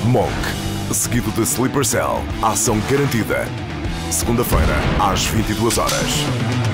Monk, seguido de Sleeper Cell, ação garantida. Segunda-feira, às 22 horas.